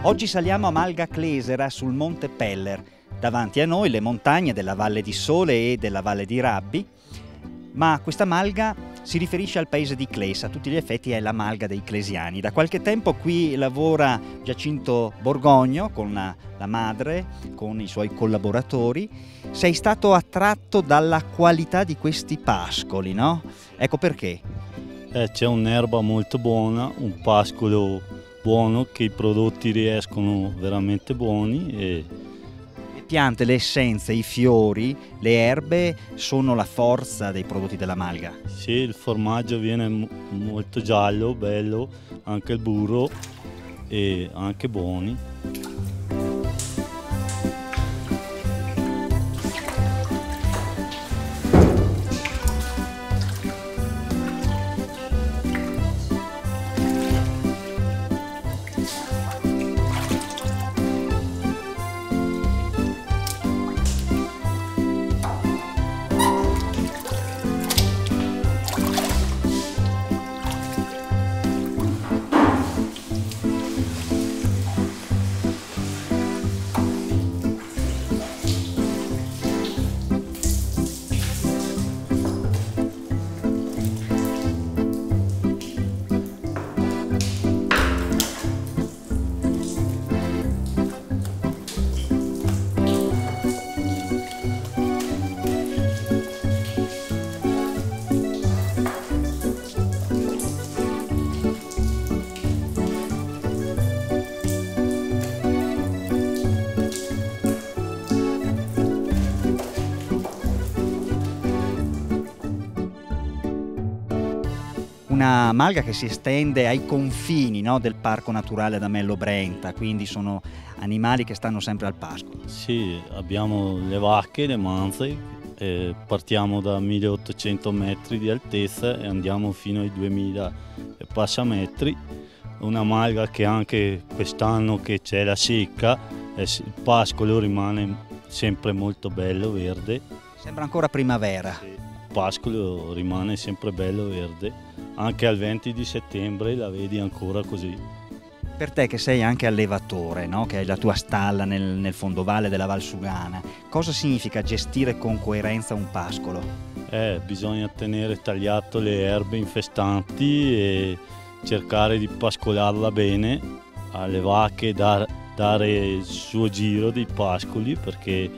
Oggi saliamo a Malga Clesera sul Monte Peller. Davanti a noi le montagne della Valle di Sole e della Valle di Rabbi, ma questa malga si riferisce al paese di Cles, a tutti gli effetti è la malga dei clesiani. Da qualche tempo qui lavora Giacinto Borgogno con la madre, con i suoi collaboratori. Sei stato attratto dalla qualità di questi pascoli, no? Ecco perché. C'è un'erba molto buona, un pascolo buono, che i prodotti riescono veramente buoni. Le piante, le essenze, i fiori, le erbe sono la forza dei prodotti della malga. Sì, il formaggio viene molto giallo, bello, anche il burro e anche buoni. Una malga che si estende ai confini, no, del Parco Naturale Adamello Brenta, quindi sono animali che stanno sempre al pascolo. Sì, abbiamo le vacche, le manze, partiamo da 1800 metri di altezza e andiamo fino ai 2000 e passa metri. Una malga che anche quest'anno che c'è la secca, il pascolo rimane sempre molto bello, verde. Sembra ancora primavera. Sì, il pascolo rimane sempre bello, verde. Anche al 20 di settembre la vedi ancora così. Per te che sei anche allevatore, no? Che hai la tua stalla nel fondovalle della Valsugana, cosa significa gestire con coerenza un pascolo? Bisogna tenere tagliato le erbe infestanti e cercare di pascolarla bene, alle vacche dare il suo giro dei pascoli, perché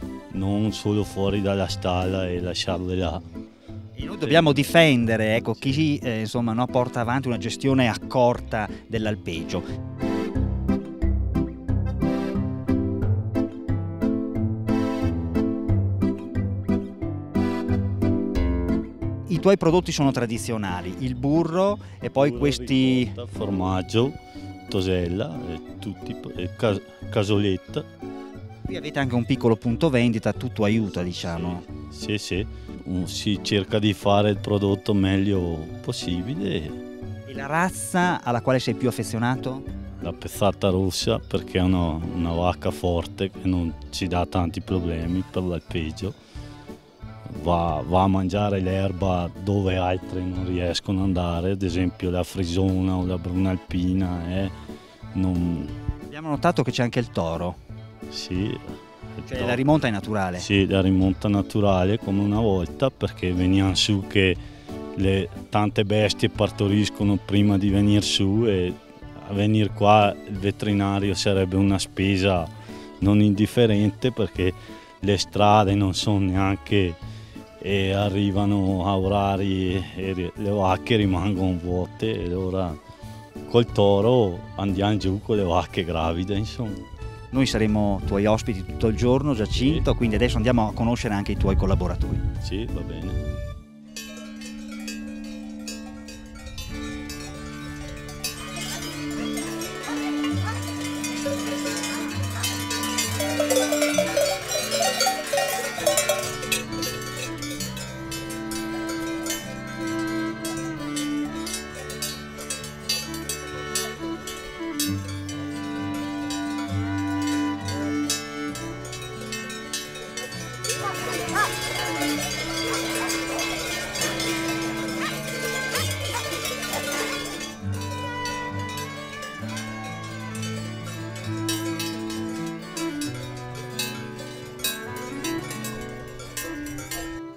non solo fuori dalla stalla e lasciarle là. E noi dobbiamo difendere, ecco, chi insomma, no, porta avanti una gestione accorta dell'alpeggio. I tuoi prodotti sono tradizionali, il burro e poi burro, questi... ricotta, formaggio, tosella, casoletta. Qui avete anche un piccolo punto vendita, tutto aiuta, diciamo. Sì, sì. Si cerca di fare il prodotto meglio possibile. E la razza alla quale sei più affezionato? La pezzata rossa, perché è una vacca forte che non ci dà tanti problemi per l'alpeggio. Va a mangiare l'erba dove altri non riescono ad andare, ad esempio la frisona o la bruna alpina. Abbiamo notato che c'è anche il toro. Sì. Cioè la rimonta è naturale? Sì, la rimonta naturale come una volta, perché veniamo su che tante bestie partoriscono prima di venire su, e a venire qua il veterinario sarebbe una spesa non indifferente, perché le strade non sono neanche, e arrivano a orari e le vacche rimangono vuote, e allora col toro andiamo giù con le vacche gravide, insomma. Noi saremo tuoi ospiti tutto il giorno, Giacinto, sì. Quindi adesso andiamo a conoscere anche i tuoi collaboratori. Sì, va bene.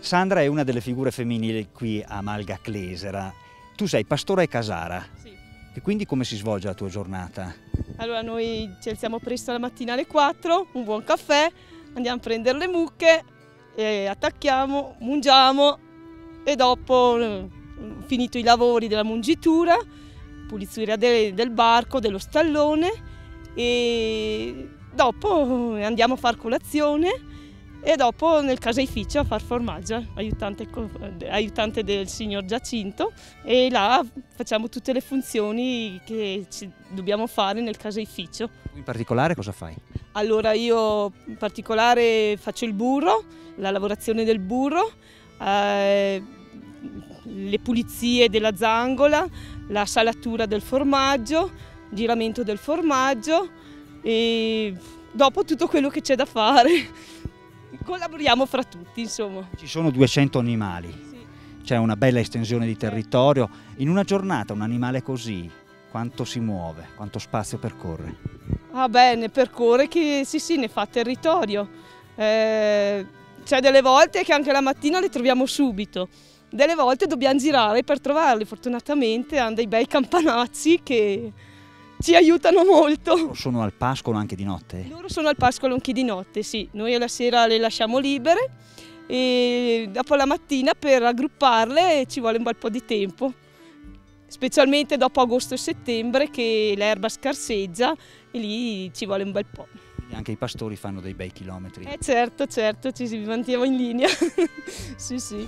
Sandra è una delle figure femminili qui a Malga Clesera. Tu sei pastora e casara. Sì. E quindi come si svolge la tua giornata? Allora noi ci alziamo presto la mattina alle 4, un buon caffè, andiamo a prendere le mucche, attacchiamo, mungiamo e dopo, finito i lavori della mungitura, pulizia del barco, dello stallone e dopo andiamo a far colazione e dopo nel caseificio a far formaggio, aiutante del signor Giacinto, e là facciamo tutte le funzioni che dobbiamo fare nel caseificio. In particolare cosa fai? Allora io in particolare faccio il burro, la lavorazione del burro, le pulizie della zangola, la salatura del formaggio, giramento del formaggio e dopo tutto quello che c'è da fare. Collaboriamo fra tutti, insomma. Ci sono 200 animali, Sì. c'è una bella estensione di territorio. In una giornata un animale così, quanto si muove, quanto spazio percorre? Ah beh, ne percorre che sì, ne fa territorio. C'è delle volte che anche la mattina le troviamo subito, delle volte dobbiamo girare per trovarle. Fortunatamente hanno dei bei campanacci che ci aiutano molto. Sono al pascolo anche di notte? Loro sono al pascolo anche di notte, sì. Noi alla sera le lasciamo libere e dopo la mattina per raggrupparle ci vuole un bel po' di tempo, specialmente dopo agosto e settembre che l'erba scarseggia e lì ci vuole un bel po'. Quindi anche i pastori fanno dei bei chilometri. Certo, ci si mantiene in linea. Sì, sì.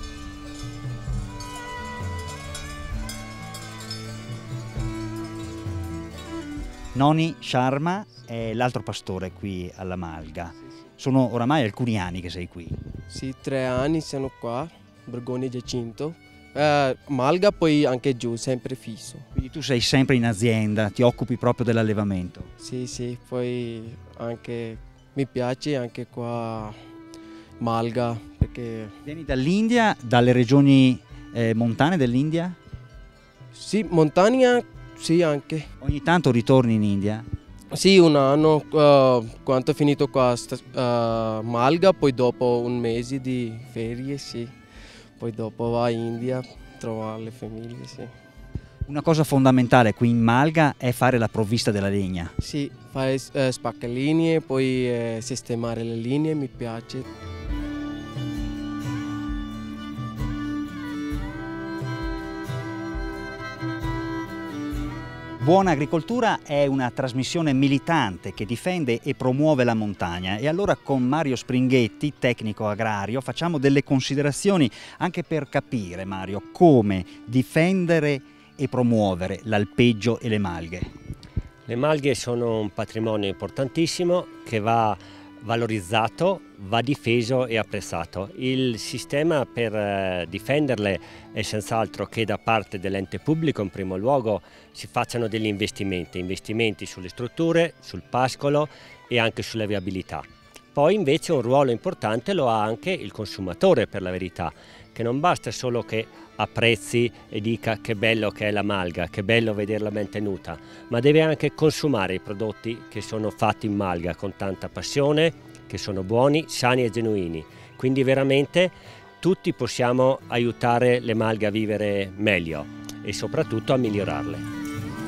Noni Sharma è l'altro pastore qui alla Malga. Sono oramai alcuni anni che sei qui. Sì, 3 anni sono qua, Borgone Giacinto. Malga poi anche giù, sempre fisso. Quindi tu sei sempre in azienda, ti occupi proprio dell'allevamento. Sì, poi anche mi piace anche qua Malga perché Vieni dall'India, dalle regioni montane dell'India? sì, montagna, sì anche. Ogni tanto ritorni in India? Sì, un anno, quando ho finito qua Malga, poi dopo un mese di ferie, sì. Poi dopo va in India a trovare le famiglie, sì. Una cosa fondamentale qui in Malga è fare la provvista della legna. Sì, fare spaccalinee, poi sistemare le linee, mi piace. Buona Agricoltura è una trasmissione militante che difende e promuove la montagna e allora con Mario Springhetti, tecnico agrario, facciamo delle considerazioni anche per capire, Mario, come difendere e promuovere l'alpeggio e le malghe. Le malghe sono un patrimonio importantissimo che va valorizzato, va difeso e apprezzato. Il sistema per difenderle è senz'altro che da parte dell'ente pubblico in primo luogo si facciano degli investimenti sulle strutture, sul pascolo e anche sulla viabilità. Poi invece un ruolo importante lo ha anche il consumatore, per la verità, che non basta solo che apprezzi e dica che bello che è la malga, che bello vederla ben tenuta, ma deve anche consumare i prodotti che sono fatti in malga con tanta passione, che sono buoni, sani e genuini. Quindi veramente tutti possiamo aiutare le malghe a vivere meglio e soprattutto a migliorarle.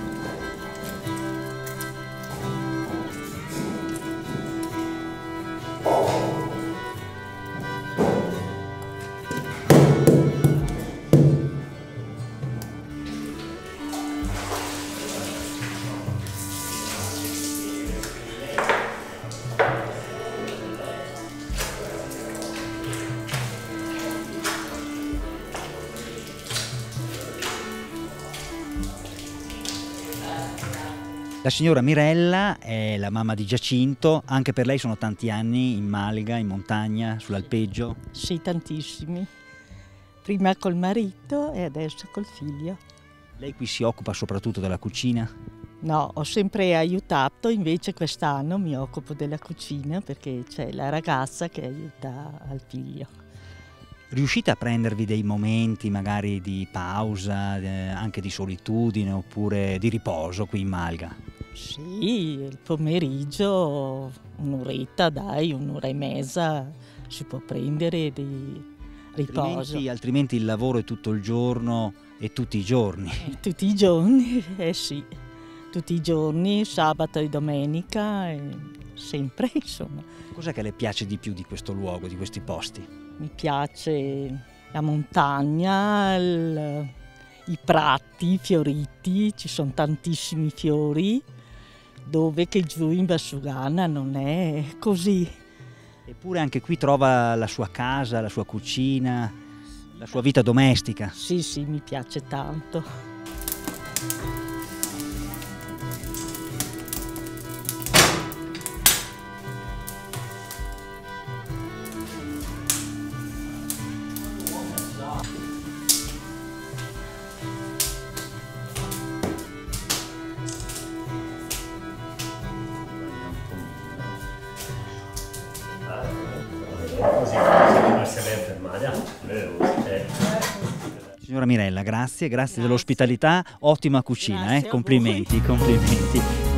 La signora Mirella è la mamma di Giacinto, anche per lei sono tanti anni in Malga, in montagna, sull'alpeggio. Sì, tantissimi. Prima col marito e adesso col figlio. Lei qui si occupa soprattutto della cucina? No, ho sempre aiutato, invece quest'anno mi occupo della cucina perché c'è la ragazza che aiuta al figlio. Riuscite a prendervi dei momenti magari di pausa, anche di solitudine oppure di riposo qui in Malga? Sì, il pomeriggio un'oretta, dai, un'ora e mezza si può prendere di riposo. Altrimenti il lavoro è tutto il giorno e tutti i giorni. Tutti i giorni, sì, tutti i giorni, sabato e domenica, sempre insomma. Cos'è che le piace di più di questo luogo, di questi posti? Mi piace la montagna, i prati fioriti, ci sono tantissimi fiori, dove che giù in Valsugana non è così. Eppure anche qui trova la sua casa, la sua cucina, la sua vita domestica. Sì, sì, mi piace tanto. Così non si deve fermare. Signora Mirella, grazie dell'ospitalità, ottima cucina, Grazie a complimenti, complimenti.